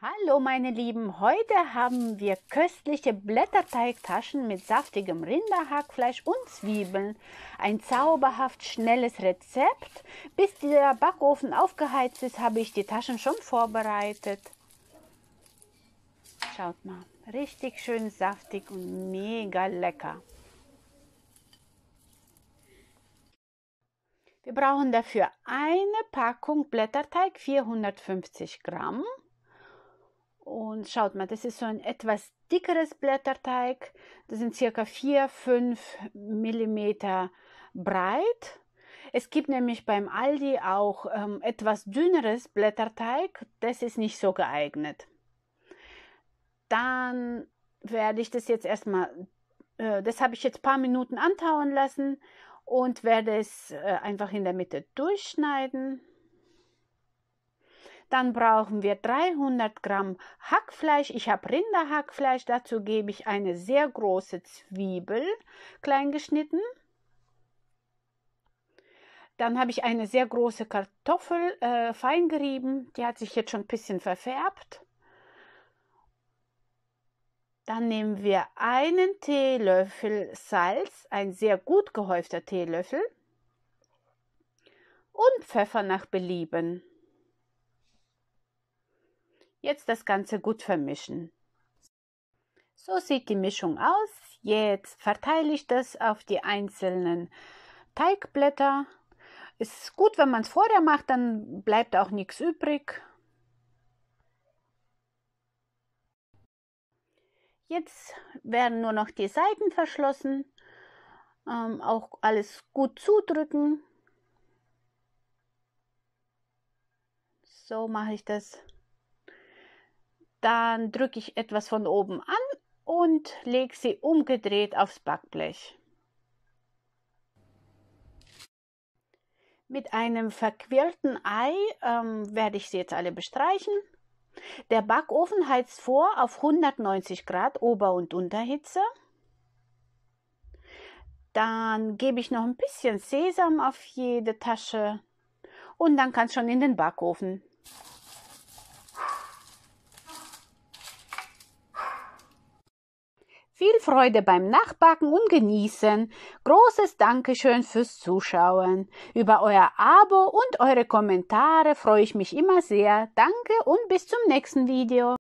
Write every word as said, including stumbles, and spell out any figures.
Hallo meine Lieben, heute haben wir köstliche Blätterteigtaschen mit saftigem Rinderhackfleisch und Zwiebeln. Ein zauberhaft schnelles Rezept. Bis der Backofen aufgeheizt ist, habe ich die Taschen schon vorbereitet. Schaut mal, richtig schön saftig und mega lecker. Wir brauchen dafür eine Packung Blätterteig, vierhundertfünfzig Gramm. Und schaut mal, das ist so ein etwas dickeres Blätterteig. Das sind circa vier bis fünf Millimeter breit. Es gibt nämlich beim Aldi auch ähm, etwas dünneres Blätterteig. Das ist nicht so geeignet. Dann werde ich das jetzt erstmal, äh, das habe ich jetzt ein paar Minuten antauen lassen und werde es äh, einfach in der Mitte durchschneiden. Dann brauchen wir dreihundert Gramm Hackfleisch. Ich habe Rinderhackfleisch. Dazu gebe ich eine sehr große Zwiebel, klein geschnitten. Dann habe ich eine sehr große Kartoffel, äh, fein gerieben. Die hat sich jetzt schon ein bisschen verfärbt. Dann nehmen wir einen Teelöffel Salz, ein sehr gut gehäufter Teelöffel. Und Pfeffer nach Belieben. Jetzt das Ganze gut vermischen. So sieht die Mischung aus. Jetzt verteile ich das auf die einzelnen Teigblätter. Es ist gut, wenn man es vorher macht, dann bleibt auch nichts übrig. Jetzt werden nur noch die Seiten verschlossen. Ähm, auch alles gut zudrücken. So mache ich das. Dann drücke ich etwas von oben an und lege sie umgedreht aufs Backblech. Mit einem verquirlten Ei ähm, werde ich sie jetzt alle bestreichen. Der Backofen heizt vor auf hundertneunzig Grad Ober- und Unterhitze. Dann gebe ich noch ein bisschen Sesam auf jede Tasche und dann kann es schon in den Backofen. Viel Freude beim Nachbacken und Genießen. Großes Dankeschön fürs Zuschauen. Über euer Abo und eure Kommentare freue ich mich immer sehr. Danke und bis zum nächsten Video.